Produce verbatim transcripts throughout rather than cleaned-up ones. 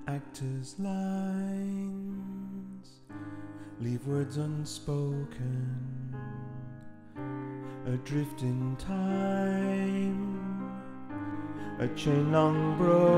actor's lines leave words unspoken, adrift in time, a chain long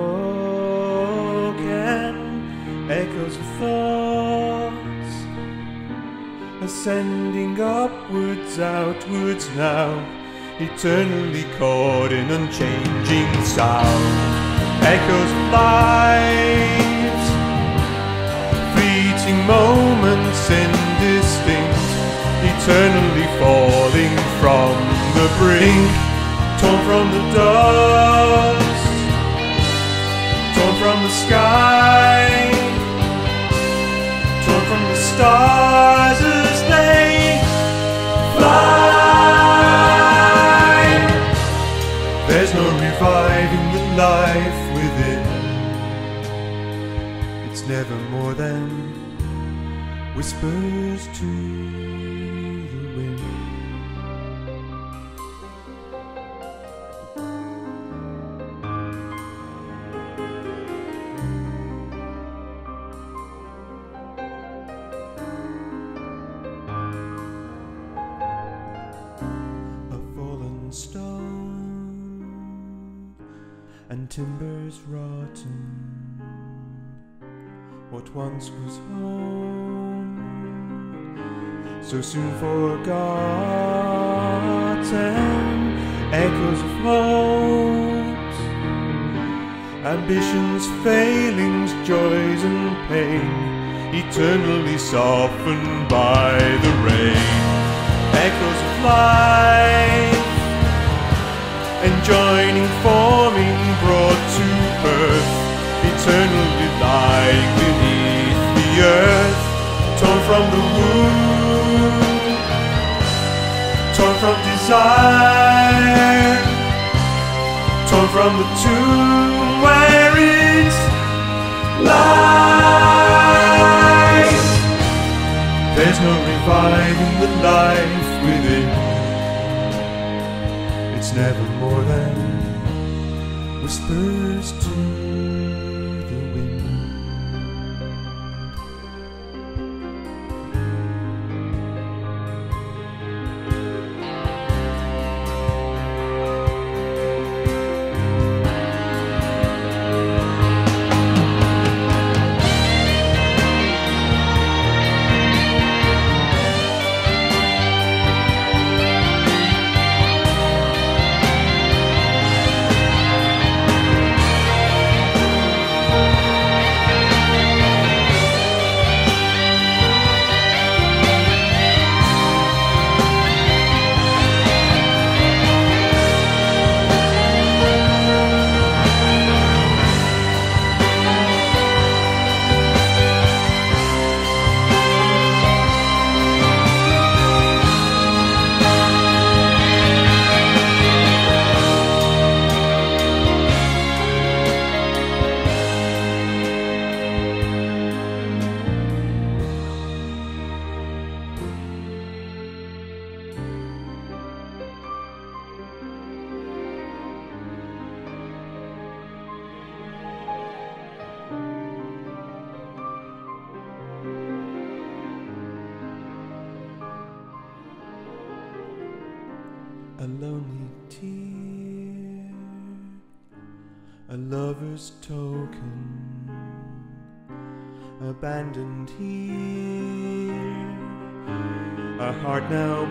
broken, echoes of thoughts ascending upwards, outwards now, eternally caught in unchanging sound. Echoes of lives, fleeting moments indistinct, eternally falling from the brink, torn from the dust, torn from the sky, torn from the stars as they fly. There's no reviving the life within. It's never more than whispers to the wind. A fallen stone and timbers rotten, what once was home, so soon forgotten. Echoes of hopes, ambitions, failings, joys and pain, eternally softened by the rain. Echoes of life, enjoining, forming, brought to birth, eternally lying beneath the earth, torn from the womb, torn from desire, torn from the tomb where it lies. There's no reviving the life within. It's never more than whispers to the wind. A lonely tear, a lover's token, abandoned here, a heart now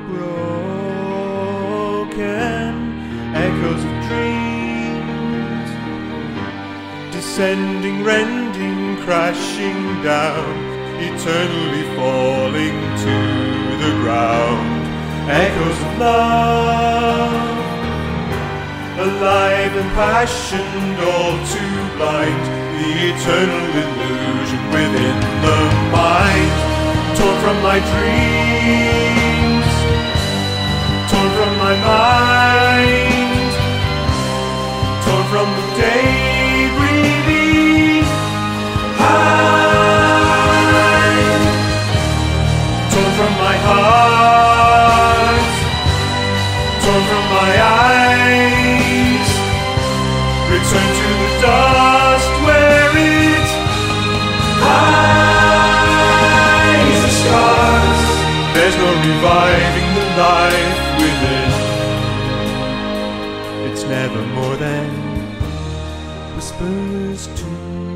broken, echoes of dreams, descending, rending, crashing down, eternally falling to the ground. Echoes of love, alive and passioned, all too blind, the eternal illusion within the mind. Torn from my dreams, torn from my mind, torn from the day breathing high, torn from my heart, torn from my eyes, return to the dust where it whispers too.